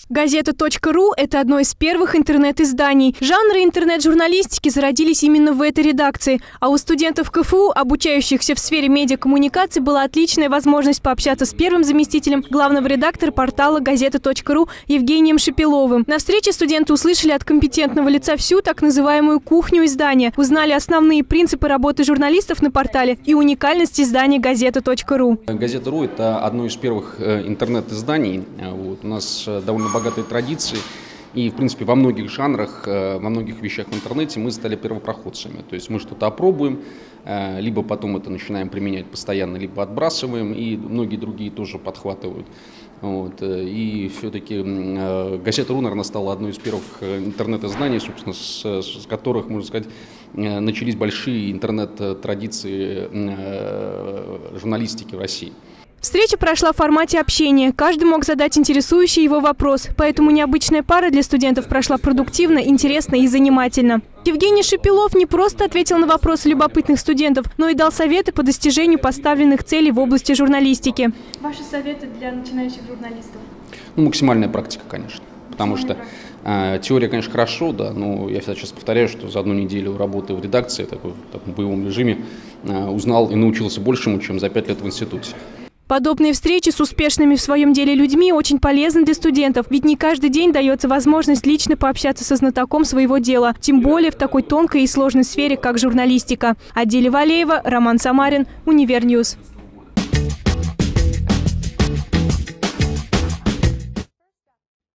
Газета.ру – это одно из первых интернет-изданий. Жанры интернет-журналистики зародились именно в этой редакции. А у студентов КФУ, обучающихся в сфере медиакоммуникаций, была отличная возможность пообщаться с первым заместителем главного редактора портала Газета.ру Евгением Шепеловым. На встрече студенты услышали от компетентного лица всю так называемую кухню издания, узнали основные принципы работы журналистов на портале и уникальность издания Газета.ру. Газета.ру – это одно из первых интернет-изданий. У нас довольно богатые традиции. И, в принципе, во многих жанрах, во многих вещах в интернете мы стали первопроходцами. То есть мы что-то опробуем, либо потом это начинаем применять постоянно, либо отбрасываем, и многие другие тоже подхватывают. И все-таки Газета.ру, наверное, стала одной из первых интернет-изданий, собственно, с которых, можно сказать, начались большие интернет-традиции журналистики в России. Встреча прошла в формате общения. Каждый мог задать интересующий его вопрос. Поэтому необычная пара для студентов прошла продуктивно, интересно и занимательно. Евгений Шепелов не просто ответил на вопросы любопытных студентов, но и дал советы по достижению поставленных целей в области журналистики. Ваши советы для начинающих журналистов? Максимальная практика, конечно. Потому что теория, конечно, хорошо, да, но я всегда сейчас повторяю, что за одну неделю работы в редакции, в таком боевом режиме, узнал и научился большему, чем за 5 лет в институте. Подобные встречи с успешными в своем деле людьми очень полезны для студентов, ведь не каждый день дается возможность лично пообщаться со знатоком своего дела, тем более в такой тонкой и сложной сфере, как журналистика. Аделя Валеева, Роман Самарин, Универньюз.